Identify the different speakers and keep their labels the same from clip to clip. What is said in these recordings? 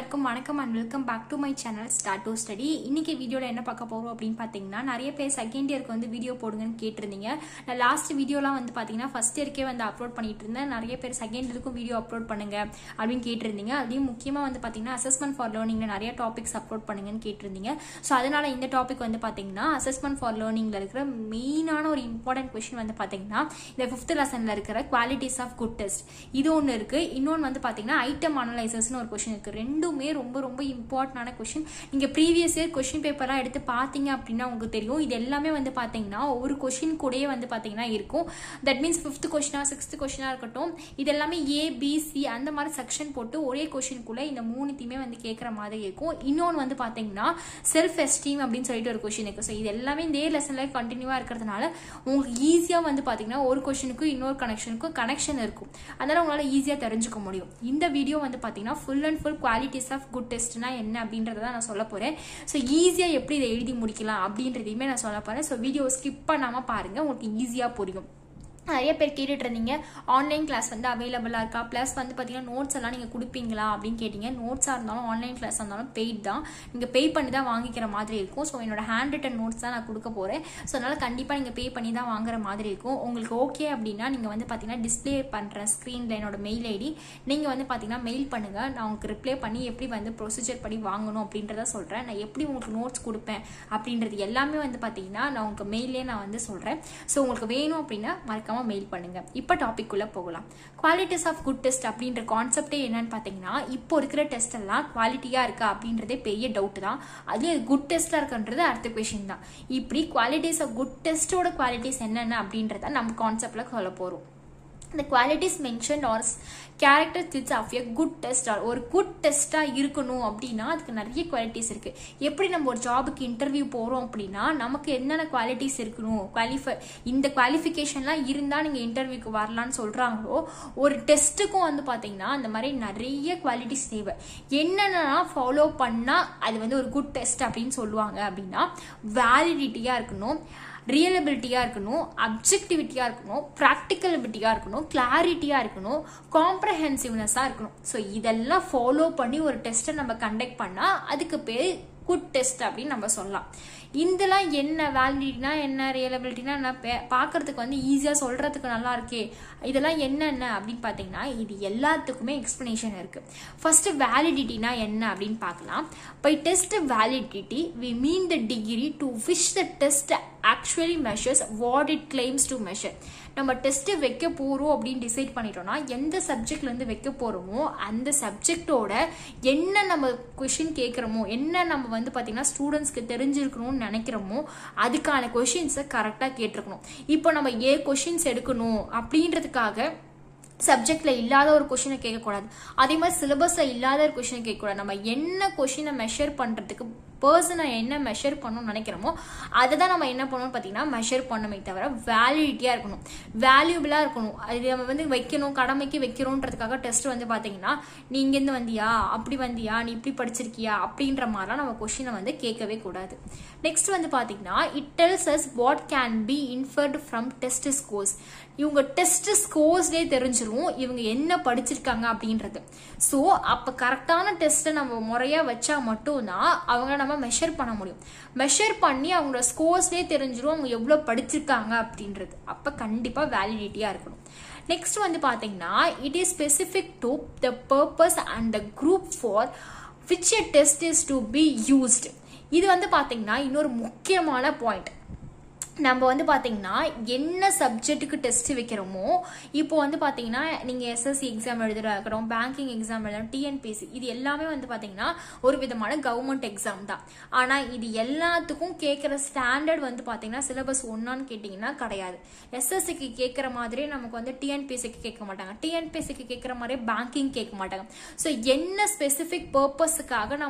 Speaker 1: எல்லாருக்கும் வணக்கம் and welcome back to my channel Start to Study. இன்னைக்கு வீடியோல என்ன பார்க்க போறோம் அப்படினு பாத்தீங்கன்னா நிறைய பேர் செகண்ட் இயருக்கு வந்து வீடியோ போடுங்கன்னு கேட்டிருந்தீங்க. நான் லாஸ்ட் வீடியோலாம் வந்து பாத்தீங்கன்னா ஃபர்ஸ்ட் இயர்க்கே வந்து அப்லோட் பண்ணிட்டு இருந்தேன். நிறைய பேர் செகண்ட் இயருக்கும் வீடியோ அப்லோட் பண்ணுங்க அப்படினு கேட்டிருந்தீங்க. அதுலயும் முக்கியமா வந்து பாத்தீங்கன்னா அசஸ்மென்ட் ஃபார் லேர்னிங்ல நிறைய டாபிக்ஸ் அப்லோட் பண்ணுங்கன்னு கேட்டிருந்தீங்க. சோ அதனால இந்த டாபிக் வந்து பாத்தீங்கன்னா அசஸ்மென்ட் ஃபார் லேர்னிங்ல இருக்கிற மெயினான ஒரு இம்பார்ட்டன்ட் क्वेश्चन வந்து பாத்தீங்கன்னா இந்த 5th லெசன்ல இருக்கிற குவாலிட்டிஸ் ஆஃப் குட் டெஸ்ட் இது ஒன்னு இருக்கு. இன்னொன்னு வந்து பாத்தீங்கன்னா ஐட்டம் அனலைசர்ஸ்னு ஒரு क्वेश्चन இருக்கு. ரெண்டுமே ரொம்ப ரொம்ப இம்பார்ட்டன்டான क्वेश्चन. நீங்க ப்ரீவியஸ் இயர் क्वेश्चन பேப்பர்லாம் எடுத்து பாத்தீங்க அப்படின்னா உங்களுக்கு தெரியும். இது எல்லாமே வந்து பாத்தீங்கன்னா ஒரு क्वेश्चन கூடயே வந்து பாத்தீங்கன்னா இருக்கும். That means 5th question 6th question இருக்கட்டும், இது எல்லாமே A B C அந்த மாதிரி செக்ஷன் போட்டு ஒரே क्वेश्चन குள்ள இந்த மூணுத்தையுமே வந்து கேக்குற மாதிரி இருக்கும். இன்னொன்னு வந்து பாத்தீங்கன்னா செல்ஃப் எஸ்டீம் அப்படின்னு சொல்லிட்டு ஒரு क्वेश्चन இருக்கு. சோ இது எல்லாமே இந்த லெசன்ல கண்டினியூவா இருக்கிறதுனால உங்களுக்கு ஈஸியா வந்து பாத்தீங்கன்னா ஒரு क्वेश्चनக்கு இன்னொரு கனெக்ஷன் இருக்கும். அதனால உங்களால ஈஸியா தெரிஞ்சுக்க முடியும். இந்த வீடியோ வந்து பாத்தீங்கன்னா full and full qualities of good டெஸ்ட்னா என்ன அப்படின்றத நான் சொல்ல போறேன். ஸோ ஈஸியா எப்படி இதை எழுதி முடிக்கலாம் அப்படின்றதையுமே நான் சொல்ல போறேன். ஸோ வீடியோ ஸ்கிப் பண்ணாம பாருங்க, உங்களுக்கு ஈஸியா புரியும். நிறைய பேர் கேட்டுட்டு இருந்தீங்க ஆன்லைன் கிளாஸ் வந்து அவைலபிளா இருக்கா, பிளஸ் வந்து பாத்தீங்கன்னா நோட்ஸ் எல்லாம் நீங்க கொடுப்பீங்களா அப்படின்னு கேட்டீங்க. நோட்ஸா இருந்தாலும் ஆன்லைன் கிளாஸ் இருந்தாலும் பெய்ட் தான், நீங்க பே பண்ணி தான் வாங்கிக்கிற மாதிரி இருக்கும். ஸோ என்னோட ஹேண்ட் ரிட்டன் நோட்ஸ் தான் நான் கொடுக்க போறேன். ஸோ அதனால கண்டிப்பா நீங்க பே பண்ணி தான் வாங்குற மாதிரி இருக்கும். உங்களுக்கு ஓகே அப்படின்னா நீங்க வந்து பாத்தீங்கன்னா டிஸ்பிளே பண்ற ஸ்கிரீன்ல என்னோட மெயில் ஐடி நீங்க வந்து பாத்தீங்கன்னா மெயில் பண்ணுங்க. நான் உங்களுக்கு ரிப்ளை பண்ணி எப்படி வந்து ப்ரொசீஜர் படி வாங்கணும் அப்படின்றத சொல்றேன். நான் எப்படி உங்களுக்கு நோட்ஸ் கொடுப்பேன் அப்படின்றது எல்லாமே வந்து பாத்தீங்கன்னா நான் உங்களுக்கு மெயிலே நான் வந்து சொல்றேன். ஸோ உங்களுக்கு வேணும் அப்படின்னா மறக்காம மெயில் பண்ணுங்க. இப்ப டாபிக் உள்ள போகலாம். குவாலிட்டிஸ் ஆஃப் குட் டெஸ்ட் அப்படின்ற கான்செப்டே என்னன்னு பாத்தீங்கன்னா இப்போ இருக்கிற டெஸ்ட் எல்லாம் குவாலிட்டியா இருக்கா அப்படின்றதே பெரிய டவுட் தான். அதுல குட் டெஸ்டா இருக்குன்றது அடுத்த क्वेश्चन தான். இப்படி குவாலிட்டிஸ் ஆஃப் குட் டெஸ்டோட குவாலிட்டிஸ் என்னென்ன அப்படின்றத நம்ம கான்செப்ட்ல சொல்ல போறோம். The qualities mentioned or characteristics of a good test or ஒரு குட் டெஸ்டா இருக்கணும் அப்படின்னா அதுக்கு நிறைய குவாலிட்டிஸ் இருக்கு. எப்படி நம்ம ஒரு ஜாபுக்கு இன்டர்வியூ போறோம் அப்படின்னா நமக்கு என்னென்ன குவாலிட்டிஸ் இருக்கணும், இந்த குவாலிஃபிகேஷன்லாம் இருந்தா நீங்க இன்டர்வியூக்கு வரலாம்னு சொல்றாங்களோ, ஒரு டெஸ்ட்டுக்கும் வந்து பாத்தீங்கன்னா அந்த மாதிரி நிறைய குவாலிட்டிஸ் தேவை. என்னென்னா ஃபாலோ பண்ணா அது வந்து ஒரு குட் டெஸ்ட் அப்படின்னு சொல்லுவாங்க அப்படின்னா வேலிடிட்டியா இருக்கணும், ரியலபிலிட்டியா இருக்கணும், அப்ஜெக்டிவிட்டியா இருக்கணும், ப்ராக்டிகலபிலிட்டியா இருக்கணும், கிளாரிட்டியா இருக்கணும், காம்ப்ரஹென்சிவ்னஸா இருக்கணும். ஸோ இதெல்லாம் ஃபாலோ பண்ணி ஒரு டெஸ்ட்டை நம்ம கண்டக்ட் பண்ணா அதுக்கு பேர் குட் டெஸ்ட் அப்படின்னு நம்ம சொல்லலாம். இதெல்லாம் என்ன வேலிடிட்டினா என்ன, ரியலபிலிட்டினா என்ன பார்க்கறதுக்கு வந்து ஈஸியா சொல்றதுக்கு நல்லா இருக்கே, இதெல்லாம் என்னென்ன அப்படின்னு பாத்தீங்கன்னா இது எல்லாத்துக்குமே எக்ஸ்பிளனேஷன் இருக்கு. ஃபர்ஸ்ட் வேலிடிட்டினா என்ன அப்படின்னு பார்க்கலாம். By test validity we mean the degree to which the test actually measures what it claims to measure. நம்ம டெஸ்ட் வைக்க போறோம் அப்படின்னு டிசைட் பண்ணிட்டோம்னா எந்த சப்ஜெக்ட்ல இருந்து வைக்க போறோமோ அந்த சப்ஜெக்டோட என்ன நம்ம क्वेश्चन கேட்கிறோமோ, என்ன நம்ம வந்து பாத்தீங்கன்னா ஸ்டூடெண்ட்ஸ்க்கு தெரிஞ்சிருக்கணும்னு நினைக்கிறோமோ அதுக்கான क्वेश्चंस கரெக்டா கேட்டிருக்கணும். இப்போ நம்ம क्वेश्चंस எடுக்கணும் அப்படின்றதுக்காக சப்ஜெக்ட்ல இல்லாத ஒரு क्वेश्चனை கேட்கக்கூடாது. அதே மாதிரி சிலபஸ்ல இல்லாத ஒரு क्वेश्चனை கேட்கக்கூடாது. நம்ம என்ன क्वेश्चனை மெஷர் பண்றதுக்கு பர்சனை என்ன மெஷர் பண்ணணும்னு நினைக்கிறோமோ அதை தான் நம்ம என்ன பண்ணணும்னு பார்த்தீங்கன்னா மெஷர் பண்ணணுமே தவிர வேலிடிட்டியா இருக்கணும், வேல்யூபிளா இருக்கணும். அது நம்ம வந்து வைக்கணும், கடமைக்கு வைக்கிறோன்றதுக்காக டெஸ்ட் வந்து பார்த்தீங்கன்னா நீ இங்கேருந்து வந்தியா, அப்படி வந்தியா, நீ இப்படி படிச்சிருக்கியா அப்படின்ற மாதிரிலாம் நம்ம கொஸ்டினை வந்து கேட்கவே கூடாது. நெக்ஸ்ட் வந்து பார்த்தீங்கன்னா it tells us what can be inferred from test scores. இவங்க டெஸ்ட் ஸ்கோர்ஸ்லேயே தெரிஞ்சிரும் இவங்க என்ன படிச்சிருக்காங்க அப்படின்றது. ஸோ அப்போ கரெக்டான டெஸ்ட்டை நம்ம முறையாக வச்சா மட்டும்தான் அவங்க நம்ம மெஷர் பண்ண முடியும். மெஷர் பண்ணி அவங்களோட ஸ்கோர்ஸ்லேயே தெரிஞ்சிரும் அவங்க எவ்வளோ படிச்சிருக்காங்க அப்படின்றது. அப்போ கண்டிப்பாக வேலிடிட்டியாக இருக்கணும். நெக்ஸ்ட் வந்து பார்த்தீங்கன்னா it is specific to the purpose and the group for which a test is to be used. இது வந்து பார்த்தீங்கன்னா இன்னொரு முக்கியமான பாயிண்ட். நம்ம வந்து பாத்தீங்கன்னா என்ன சப்ஜெக்ட்டுக்கு டெஸ்ட் வைக்கிறோமோ, இப்போ வந்து பாத்தீங்கன்னா நீங்க எஸ்எஸ்சி எக்ஸாம் எழுதுறா இருக்கட்டும், பேங்கிங் எக்ஸாம் எழுதணும், டிஎன்பிஎஸ்சி, இது எல்லாமே வந்து பாத்தீங்கன்னா ஒரு விதமான கவர்மெண்ட் எக்ஸாம் தான். ஆனா இது எல்லாத்துக்கும் கேட்கிற ஸ்டாண்டர்ட் வந்து பாத்தீங்கன்னா சிலபஸ் ஒன்னான்னு கேட்டீங்கன்னா கிடையாது. எஸ்எஸ்சிக்கு கேட்கிற மாதிரியே நமக்கு வந்து டிஎன்பிஎஸ்சிக்கு கேட்க மாட்டாங்க, டிஎன்பிஎஸ்சிக்கு கேட்கிற மாதிரியே பேங்கிங் கேட்க மாட்டாங்க. ஸோ என்ன ஸ்பெசிபிக் பர்பஸுக்காக நம்ம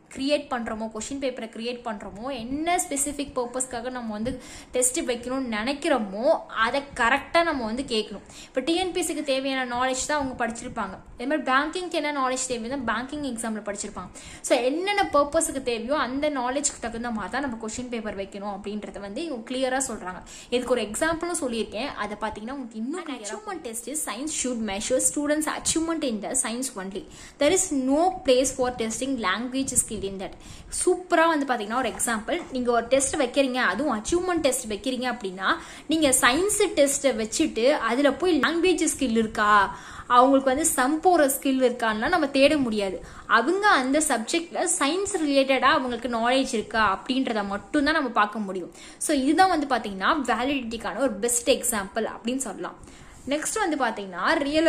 Speaker 1: கிரியேட் பண்ணுறோமோ கொஷின் பேப்பரை கிரியேட் பண்ணுறோமோ என்ன ஸ்பெசிஃபிக் பர்பஸ்க்காக நம்ம வந்து டெஸ்ட் வைக்கணும்னு நினைக்கிறோமோ அதை கரெக்டாக நம்ம வந்து கேட்கணும். இப்போ டிஎன்பிஎஸ்சிக்கு தேவையான நாலேஜ் தான் அவங்க படிச்சிருப்பாங்க. அதே மாதிரி பேங்கிங்க்கு என்ன நாலேஜ் தேவையோ பேங்கிங் எக்ஸாமில் படிச்சிருப்பாங்க. ஸோ என்னென்ன பர்பஸுக்கு தேவையோ அந்த நாலேஜ்க்கு தகுந்த மாதிரி தான் நம்ம கொஷின் பேப்பர் வைக்கணும் அப்படின்றத வந்து இவங்க கிளியராக சொல்கிறாங்க. இதுக்கு ஒரு எக்ஸாம்பிளும் சொல்லியிருக்கேன். அதை பார்த்தீங்கன்னா உங்களுக்கு இன்னும் achievement test is science should measure students achievement in the science only. There is no place for testing language skill in that. சூப்பராக வந்து பார்த்தீங்கன்னா ஒரு எக்ஸாம்பிள், நீங்கள் ஒரு டெஸ்ட் வைக்கிறீங்க, அதுவும் அச்சீவ்மெண்ட் டெஸ்ட் வைக்கிறீங்க அப்படின்னா நீங்கள் சயின்ஸ் டெஸ்ட்டை வச்சுட்டு அதில் போய் லாங்குவேஜ் ஸ்கில் இருக்கா, அவங்களுக்கு வந்து சம் போகிற ஸ்கில் இருக்கான்னா நம்ம தேட முடியாது. அவங்க அந்த சப்ஜெக்ட்ல சயின்ஸ் ரிலேட்டடாக அவங்களுக்கு நாலேஜ் இருக்கா அப்படின்றத மட்டும்தான் நம்ம பார்க்க முடியும். ஸோ இதுதான் வந்து பார்த்தீங்கன்னா வேலிடிட்டிக்கான ஒரு பெஸ்ட் எக்ஸாம்பிள் அப்படின்னு சொல்லலாம். நெக்ஸ்ட் வந்து பார்த்தீங்கன்னா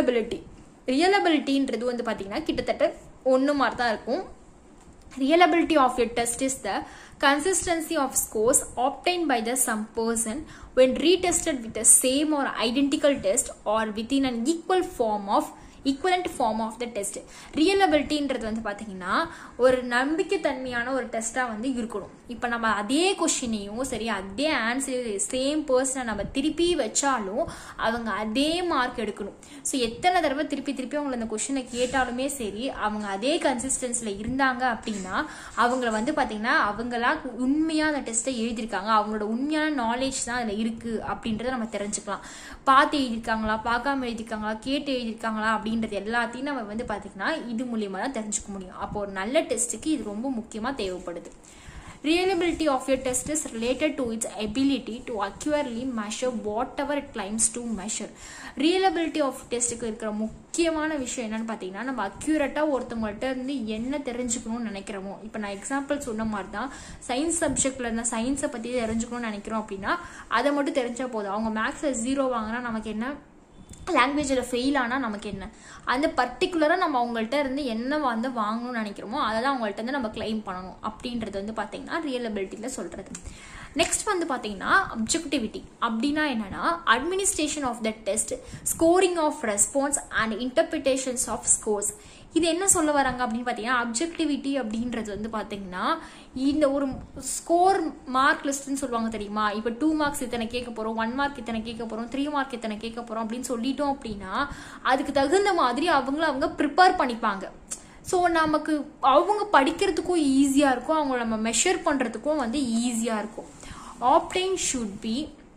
Speaker 1: ரியலபிலிட்டின்றது வந்து பார்த்தீங்கன்னா கிட்டத்தட்ட ஒன்று மாதிரி தான் இருக்கும். Reliability of your test is the consistency of scores obtained by the some person when retested with the same or identical test or within an equivalent form of the test. ரியலபிலிட்டின்றது வந்து பார்த்தீங்கன்னா ஒரு நம்பிக்கைத்தன்மையான ஒரு டெஸ்ட்டாக வந்து இருக்கணும். இப்போ நம்ம அதே கொஷினையும் சரி அதே ஆன்சரையும் சேம் பர்சனை நம்ம திருப்பி வச்சாலும் அவங்க அதே மார்க் எடுக்கணும். ஸோ எத்தனை தடவை திருப்பி அவங்களை அந்த கொஷினை கேட்டாலுமே சரி அவங்க அதே கன்சிஸ்டன்சியில் இருந்தாங்க அப்படின்னா அவங்கள வந்து பார்த்தீங்கன்னா அவங்களா உண்மையாக அந்த டெஸ்ட்டை எழுதியிருக்காங்க, அவங்களோட உண்மையான நாலேஜ் தான் அதில் இருக்குது அப்படின்றத நம்ம தெரிஞ்சுக்கலாம். பார்த்து எழுதியிருக்காங்களா, பார்க்காம எழுதியிருக்காங்களா, கேட்டு எழுதியிருக்காங்களா அப்படின்றது எல்லாத்தையும் நம்ம வந்து பார்த்தீங்கன்னா இது மூலியமாக தான் தெரிஞ்சுக்க முடியும். அப்போ ஒரு நல்ல டெஸ்ட்டுக்கு இது ரொம்ப முக்கியமாக தேவைப்படுது. Reliability of your test is related to its ability to accurately measure whatever it claims to measure. Reliability of testக்கு இருக்கிற முக்கியமான விஷயம் என்னன்னு பார்த்தீங்கன்னா நம்ம அக்யூரேட்டாக ஒருத்தவங்கள்ட்ட இருந்து என்ன தெரிஞ்சுக்கணும்னு நினைக்கிறோமோ. இப்போ நான் எக்ஸாம்பிள் சொன்ன மாதிரி தான் சயின்ஸ் சப்ஜெக்ட்ல இருந்தால் சயின்ஸை பற்றி தெரிஞ்சுக்கணும்னு நினைக்கிறோம் அப்படின்னா அதை மட்டும் தெரிஞ்சா போதும். அவங்க மேக்ஸில் 0 வாங்கினா நமக்கு என்ன, லாங்குவேஜில் ஃபெயில் ஆனால் நமக்கு என்ன, அந்த பர்டிகுலராக நம்ம அவங்கள்ட்ட இருந்து என்ன வந்து வாங்கணும்னு நினைக்கிறோமோ அதை தான் அவங்கள்ட்ட இருந்து நம்ம கிளைம் பண்ணணும் அப்படின்றது வந்து பார்த்தீங்கன்னா ரியலபிலிட்டியில் சொல்கிறது. நெக்ஸ்ட் வந்து பார்த்தீங்கன்னா அப்ஜெக்டிவிட்டி அப்படின்னா என்னன்னா administration of the test, scoring of response and interpretations of scores. இது என்ன சொல்ல வராங்க அப்படின்னு பார்த்தீங்கன்னா அப்ஜெக்டிவிட்டி அப்படின்றது வந்து பார்த்தீங்கன்னா இந்த ஒரு ஸ்கோர் மார்க் லிஸ்ட்னு சொல்லுவாங்க தெரியுமா. இப்போ 2 மார்க்ஸ் இத்தனை கேட்க போகிறோம், 1 மார்க் இத்தனை கேட்க போகிறோம், 3 மார்க் இத்தனை கேட்க போகிறோம் அப்படின்னு சொல்லிட்டோம் அப்படின்னா அதுக்கு தகுந்த மாதிரி அவங்க ப்ரிப்பேர் பண்ணிப்பாங்க. ஸோ நமக்கு அவங்க படிக்கிறதுக்கும் ஈஸியாக இருக்கும், அவங்க நம்ம மெஷர் பண்ணுறதுக்கும் வந்து ஈஸியாக இருக்கும். Obtain should be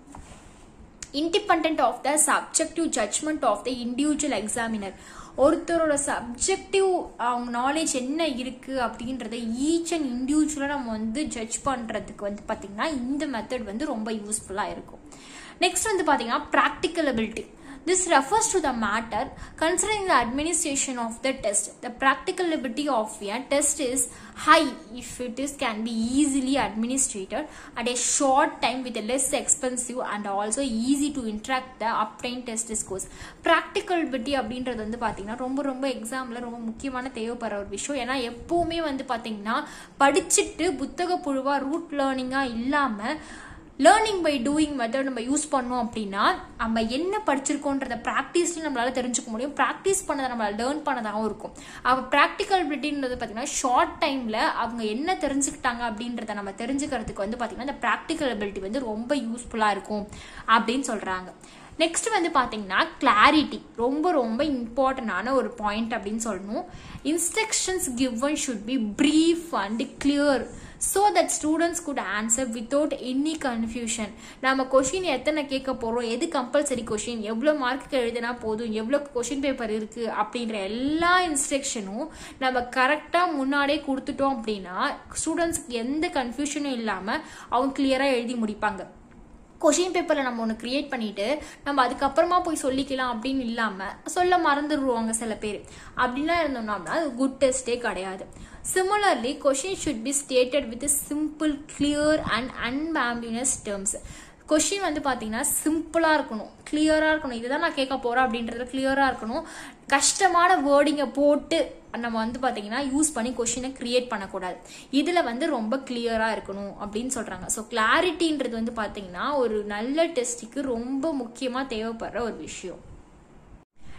Speaker 1: independent of the subjective judgment of the individual examiner. ஒருத்தரோட சப்ஜெக்டிவ் அவங்க நாலேஜ் என்ன இருக்கு அப்படின்றத ஈச் அண்ட் இண்டிவிஜுவலாக நம்ம வந்து ஜட்ஜ் பண்ணுறதுக்கு வந்து பார்த்தீங்கன்னா இந்த மெத்தட் வந்து ரொம்ப யூஸ்ஃபுல்லாக இருக்கும். நெக்ஸ்ட் வந்து பார்த்தீங்கன்னா practicability. This refers to the matter concerning the administration of the test. The practicability of a test is high if it can be easily administered at a short time with a less expensive and also easy to interact the obtained test scores. Practicability அப்படின்றது வந்து பார்த்தீங்கன்னா ரொம்ப எக்ஸாமில் ரொம்ப முக்கியமான தேவைப்படுற ஒரு விஷயம். ஏன்னா எப்பவுமே வந்து பார்த்தீங்கன்னா படிச்சுட்டு புத்தக புழுவா ரூட் லேர்னிங்காக இல்லாமல் லேர்னிங் பை டூயிங் மெத்தட் நம்ம யூஸ் பண்ணோம் அப்படின்னா நம்ம என்ன படிச்சிருக்கோன்றத ப்ராக்டிஸ்ல நம்மளால தெரிஞ்சுக்க முடியும். ப்ராக்டிஸ் பண்ணதை நம்மளால லேர்ன் பண்ணதாகவும் இருக்கும். அப்போ ப்ராக்டிகபிலிட்டின்றது பார்த்தீங்கன்னா ஷார்ட் டைம்ல அவங்க என்ன தெரிஞ்சுக்கிட்டாங்க அப்படின்றத நம்ம தெரிஞ்சுக்கிறதுக்கு வந்து பார்த்தீங்கன்னா இந்த ப்ராக்டிகபிலிட்டி வந்து ரொம்ப யூஸ்ஃபுல்லாக இருக்கும் அப்படின்னு சொல்றாங்க. நெக்ஸ்ட் வந்து பார்த்தீங்கன்னா கிளாரிட்டி ரொம்ப இம்பார்ட்டண்டான ஒரு பாயிண்ட் அப்படின்னு சொல்லணும். Instructions given should be brief and clear so that students could answer without any confusion. நம்ம கொஷின் எத்தனை கேட்க போகிறோம், எது கம்பல்சரி கொஷின், எவ்வளோ மார்க்கு எழுதினா போதும், எவ்வளோ கொஷின் பேப்பர் இருக்குது அப்படின்ற எல்லா இன்ஸ்ட்ரக்ஷனும் நம்ம கரெக்டாக முன்னாடியே கொடுத்துட்டோம் அப்படின்னா ஸ்டூடெண்ட்ஸ்க்கு எந்த கன்ஃபியூஷனும் இல்லாமல் அவங்க கிளியராக எழுதி முடிப்பாங்க. கொஷின் பேப்பரில் நம்ம ஒன்று கிரியேட் பண்ணிட்டு நம்ம அதுக்கப்புறமா போய் சொல்லிக்கலாம் அப்படின்னு இல்லாமல் சொல்ல மறந்துடுவாங்க சில பேர். அப்படின்லாம் இருந்தோம்னா அது குட் டெஸ்ட்டே கிடையாது. Similarly, questions should be stated with a simple, clear and unambiguous terms. Question வந்து பார்த்தீங்கன்னா சிம்பிளாக இருக்கணும், கிளியராக இருக்கணும். இதுதான் நான் கேட்க போகிறேன் அப்படின்றத கிளியராக இருக்கணும். கஷ்டமான வேர்டிங்கை போட்டு நம்ம வந்து பார்த்தீங்கன்னா யூஸ் பண்ணி கொஷினை கிரியேட் பண்ணக்கூடாது. இதில் வந்து ரொம்ப கிளியராக இருக்கணும் அப்படின்னு சொல்கிறாங்க. ஸோ கிளாரிட்டின்றது வந்து பார்த்தீங்கன்னா ஒரு நல்ல டெஸ்ட்டுக்கு ரொம்ப முக்கியமாக தேவைப்படுற ஒரு விஷயம்.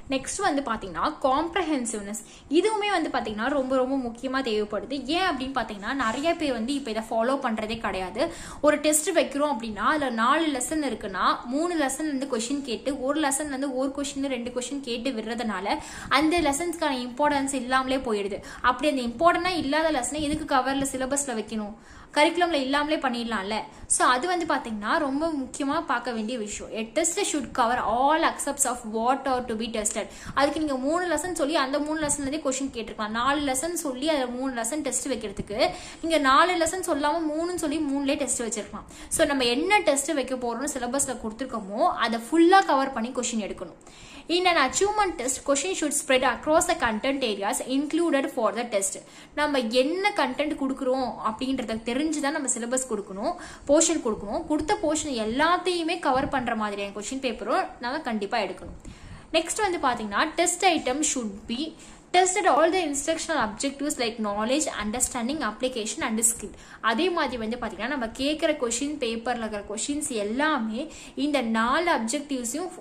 Speaker 1: நெக்ஸ்ட் வந்து பாத்தீங்கன்னா காம்ப்ரஹென்சிவ்னஸ். இதுவுமே வந்து பாத்தீங்கன்னா ரொம்ப ரொம்ப முக்கியமா தேவைப்படுது. ஏன் அப்படின்னு பாத்தீங்கன்னா நிறைய பேர் வந்து இப்ப இதை ஃபாலோ பண்றதே கிடையாது. ஒரு டெஸ்ட் வைக்கிறோம் அப்படின்னா அதுல 4 லெசன் இருக்குன்னா 3 லெசன்ல இருந்து கொஸ்டின் கேட்டு ஒரு லெசன்ல இருந்து ஒரு கொஸ்டின் 2 கொஸ்டின் கேட்டு விடுறதுனால அந்த லெசன்ஸ்க்கான இம்பார்ட்டன்ஸ் இல்லாமலே போயிடுது. அப்படி அந்த இம்பார்ட்டன்டா இல்லாத லெசனை எதுக்கு கவர்ல சிலபஸ்ல வைக்கணும், கரிக்குலம்ல இல்லாமலே பண்ணிடலாம்ல. ஸோ அது வந்து பாத்தீங்கன்னா ரொம்ப முக்கியமா பார்க்க வேண்டிய விஷயம். A test should cover all aspects of what are to be tested. அதுக்கு நீங்க 3 லெசன் சொல்லி அந்த 3 லெசன்ல இருந்தே கொஸ்டின் கேட்டிருக்கலாம். 4 லெசன் சொல்லி அதை 3 லெசன் டெஸ்ட் வைக்கிறதுக்கு நீங்க 4 லெசன் சொல்லாம 3 சொல்லி 3லே டெஸ்ட் வச்சிருக்கலாம். ஸோ நம்ம என்ன டெஸ்ட் வைக்க போறோம்னு சிலபஸ்ல கொடுத்துருக்கோமோ அதை ஃபுல்லா கவர் பண்ணி கொஸ்டின் எடுக்கணும். In an achievement test, question should spread across the content areas included for the test. நம்ம என்ன கண்டென்ட் கொடுக்குறோம் அப்படின்றத தெரிஞ்சுதான் நம்ம சிலபஸ் கொடுக்கணும், போர்ஷன் கொடுக்கணும். கொடுத்த போர்ஷன் எல்லாத்தையுமே கவர் பண்ற மாதிரியான கொஸ்டின் பேப்பரும் நம்ம கண்டிப்பா எடுக்கணும். நெக்ஸ்ட் வந்து பாத்தீங்கன்னா test item should be tested all the instructional objectives like knowledge, understanding, application and skill. அதே மாதிரி வந்து பாத்தீங்கன்னா நம்ம கேட்கிற கொஸ்டின் பேப்பர்ல இருக்கிற கொஸ்டின்ஸ் எல்லாமே இந்த 4 அப்ஜெக்டிவ்ஸையும்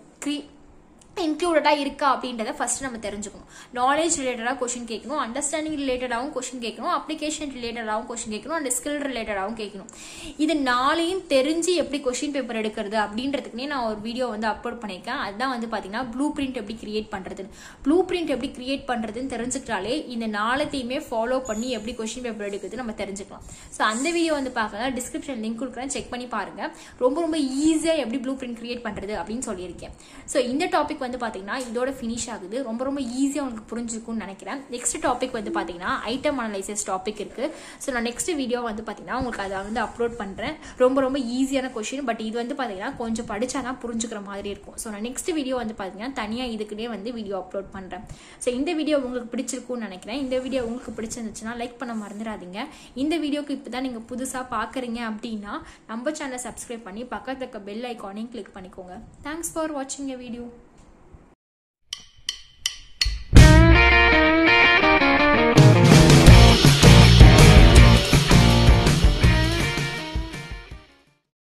Speaker 1: இன்க்ளூடடா இருக்கா அப்படின்றத ஃபர்ஸ்ட் நம்ம தெரிஞ்சுக்கணும். நாலேஜ் ரிலேட்டடா கொஸ்டின் கேட்கணும், அண்டர்ஸ்டாண்டிங் ரிலேட்டடாகவும் கொஸ்டின் கேட்கணும், அப்ளிகேஷன் ரிலேட்டடாகவும் கொஸ்டின் கேட்கணும், அண்ட் ஸ்கில் ரிலேட்டடாகவும் கேட்கணும். இது 4ஐயும் தெரிஞ்சு எப்படி கொஸ்டின் பேப்பர் எடுக்கிறது அப்படின்றதுக்குனே நான் ஒரு வீடியோ வந்து அப்லோட் பண்ணியிருக்கேன். அதுதான் வந்து பாத்தீங்கன்னா ப்ளூ பிரிண்ட் எப்படி கிரியேட் பண்றதுன்னு. ப்ளூ பிரிண்ட் எப்படி கிரியேட் பண்றதுன்னு தெரிஞ்சுக்கிட்டாலே இந்த 4ஐயுமே ஃபாலோ பண்ணி எப்படி கொஸ்டின் பேப்பர் எடுக்கிறது நம்ம தெரிஞ்சுக்கலாம். ஸோ அந்த வீடியோ வந்து பார்க்கலாம், டிஸ்கிரிப்ஷன் லிங்க் கொடுக்குறேன், செக் பண்ணி பாருங்க. ரொம்ப ரொம்ப ஈஸியா எப்படி ப்ளூ பிரிண்ட் கிரியேட் பண்றது அப்படின்னு சொல்லியிருக்கேன். ஸோ இந்த டாபிக் வந்து பாத்தீங்கன்னா இதோட ஃபினிஷ் ஆகுது. ரொம்ப ரொம்ப ஈஸியா உங்களுக்கு புரிஞ்சிருக்கும்னு நினைக்கிறேன். நெக்ஸ்ட் டாபிக் வந்து பாத்தீங்கன்னா ஐட்டம் அனலைசிஸ் டாபிக் இருக்கு. ஸோ நான் நெக்ஸ்ட் வீடியோ வந்து பாத்தீங்கன்னா உங்களுக்கு அதை வந்து அப்லோட் பண்றேன். ரொம்ப ரொம்ப ஈஸியான கொஸ்டின், பட் இது வந்து பாத்தீங்கன்னா கொஞ்சம் படிச்சாதான் புரிஞ்சுக்கிற மாதிரி இருக்கும். ஸோ நான் நெக்ஸ்ட் வீடியோ வந்து பாத்தீங்கன்னா தனியா இதுக்குன்னே வந்து வீடியோ அப்லோட் பண்றேன். ஸோ இந்த வீடியோ உங்களுக்கு பிடிச்சிருக்கும்னு நினைக்கிறேன். இந்த வீடியோ உங்களுக்கு பிடிச்சிருந்துச்சுன்னா லைக் பண்ண மறந்துடாதீங்க. இந்த வீடியோக்கு இப்பதான் நீங்க புதுசா பாக்குறீங்க அப்படின்னா நம்ம சேனலை சப்ஸ்கிரைப் பண்ணி பக்கத்துல இருக்க பெல் ஐகானையும் கிளிக் பண்ணிக்கோங்க. தேங்க்ஸ் ஃபார் வாட்சிங் எ வீடியோ.